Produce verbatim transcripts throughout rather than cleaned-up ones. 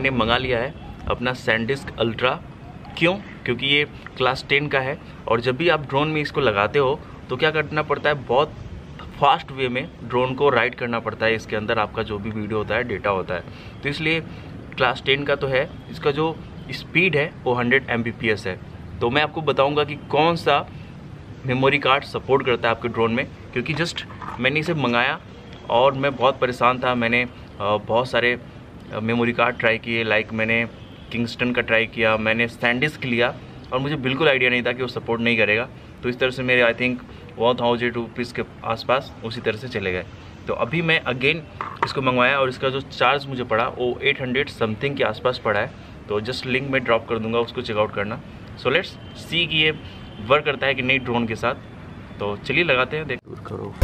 मैंने मंगा लिया है अपना सैनडिस्क अल्ट्रा। क्यों? क्योंकि ये क्लास टेन का है और जब भी आप ड्रोन में इसको लगाते हो तो क्या करना पड़ता है, बहुत फास्ट वे में ड्रोन को राइड करना पड़ता है। इसके अंदर आपका जो भी वीडियो होता है, डेटा होता है, तो इसलिए क्लास टेन का तो है। इसका जो स्पीड है वो hundred M B P S है। तो मैं आपको बताऊंगा कि कौन सा मेमोरी कार्ड सपोर्ट करता है आपके ड्रोन में, क्योंकि जस्ट मैंने इसे मंगाया और मैं बहुत परेशान था। मैंने बहुत सारे मेमोरी कार्ड ट्राई किए, लाइक मैंने किंगस्टन का ट्राई किया, मैंने सैनडिस्क लिया और मुझे बिल्कुल आइडिया नहीं था कि वो सपोर्ट नहीं करेगा। तो इस तरह से मेरे I think one thousand rupees के आसपास उसी तरह से चले गए। तो अभी मैं अगेन इसको मंगवाया और इसका जो चार्ज मुझे पड़ा वो एट हंड्रेड समथिंग के आसपास पड़ा है। तो जस्ट लिंक में ड्रॉप कर दूंगा, उसको चेकआउट करना। सो लेट्स सी कि ये वर्क करता है कि नहीं ड्रोन के साथ। तो चलिए लगाते हैं, देख करो।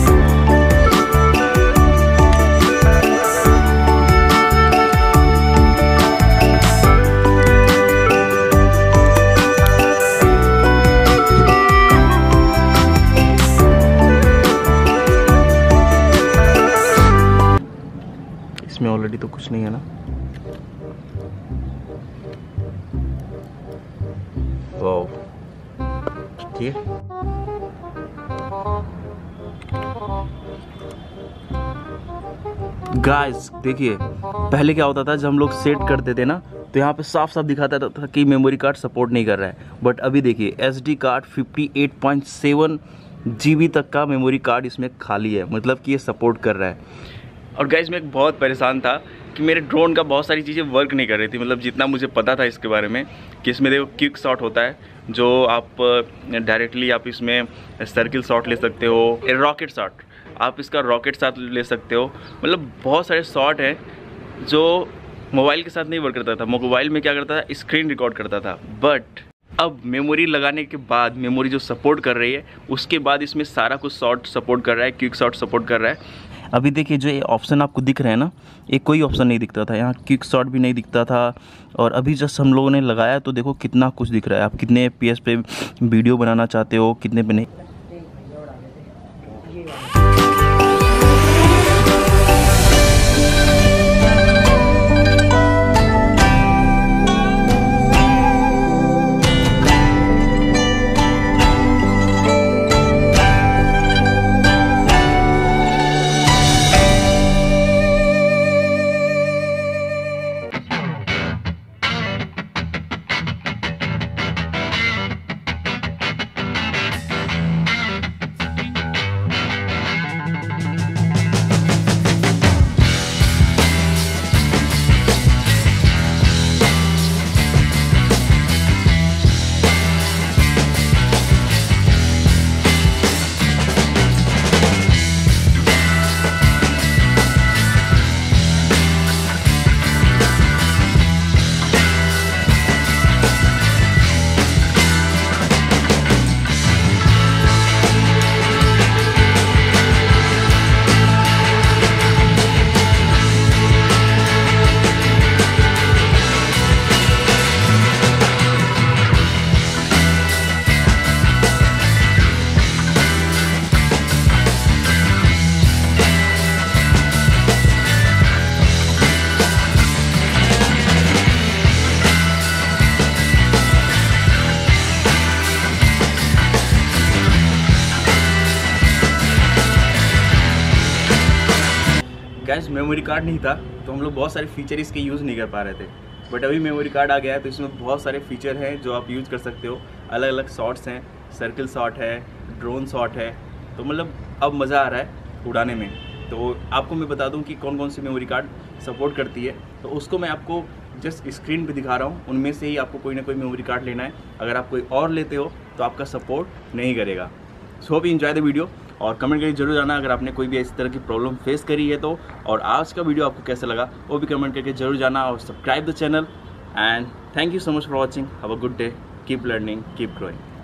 इसमें ऑलरेडी तो कुछ नहीं है ना। वाओ, ठीक है। गाइस देखिए, पहले क्या होता था जब हम लोग सेट करते थे ना, तो यहाँ पे साफ साफ दिखाता था कि मेमोरी कार्ड सपोर्ट नहीं कर रहा है। बट अभी देखिए S D card fifty eight point seven G B तक का मेमोरी कार्ड इसमें खाली है, मतलब कि ये सपोर्ट कर रहा है। और गाइस मैं बहुत परेशान था कि मेरे ड्रोन का बहुत सारी चीज़ें वर्क नहीं कर रही थी। मतलब जितना मुझे पता था इसके बारे में कि इसमें देखो क्विक शॉट होता है, जो आप डायरेक्टली आप इसमें सर्किल शॉट ले सकते हो, रॉकेट शॉट, आप इसका रॉकेट शॉट ले सकते हो। मतलब बहुत सारे शॉट हैं जो मोबाइल के साथ नहीं वर्क करता था। मोबाइल में क्या करता था, स्क्रीन रिकॉर्ड करता था। बट अब मेमोरी लगाने के बाद, मेमोरी जो सपोर्ट कर रही है उसके बाद इसमें सारा कुछ शॉट सपोर्ट कर रहा है, क्विक शॉट सपोर्ट कर रहा है। अभी देखिए जो ये ऑप्शन आपको दिख रहे हैं ना, ये कोई ऑप्शन नहीं दिखता था, यहाँ क्विक शॉट भी नहीं दिखता था। और अभी जस्ट हम लोगों ने लगाया तो देखो कितना कुछ दिख रहा है। आप कितने एफ पी एस पे वीडियो बनाना चाहते हो, कितने पे नहीं। गैस मेमोरी कार्ड नहीं था तो हम लोग बहुत सारे फीचर इसके यूज़ नहीं कर पा रहे थे। बट अभी मेमोरी कार्ड आ गया है तो इसमें बहुत सारे फीचर हैं जो आप यूज़ कर सकते हो। अलग अलग शॉट्स हैं, सर्किल शॉट है, ड्रोन शॉट है। तो मतलब अब मज़ा आ रहा है उड़ाने में। तो आपको मैं बता दूं कि कौन कौन सी मेमोरी कार्ड सपोर्ट करती है, तो उसको मैं आपको जस्ट स्क्रीन पे दिखा रहा हूँ। उनमें से ही आपको कोई ना कोई मेमोरी कार्ड लेना है। अगर आप कोई और लेते हो तो आपका सपोर्ट नहीं करेगा। So hope you enjoy the video और कमेंट करके जरूर जाना अगर आपने कोई भी इस तरह की प्रॉब्लम फेस करी है तो। और आज का वीडियो आपको कैसा लगा वो भी कमेंट करके जरूर जाना और subscribe the channel. And thank you so much for watching. Have a good day, keep learning, keep growing.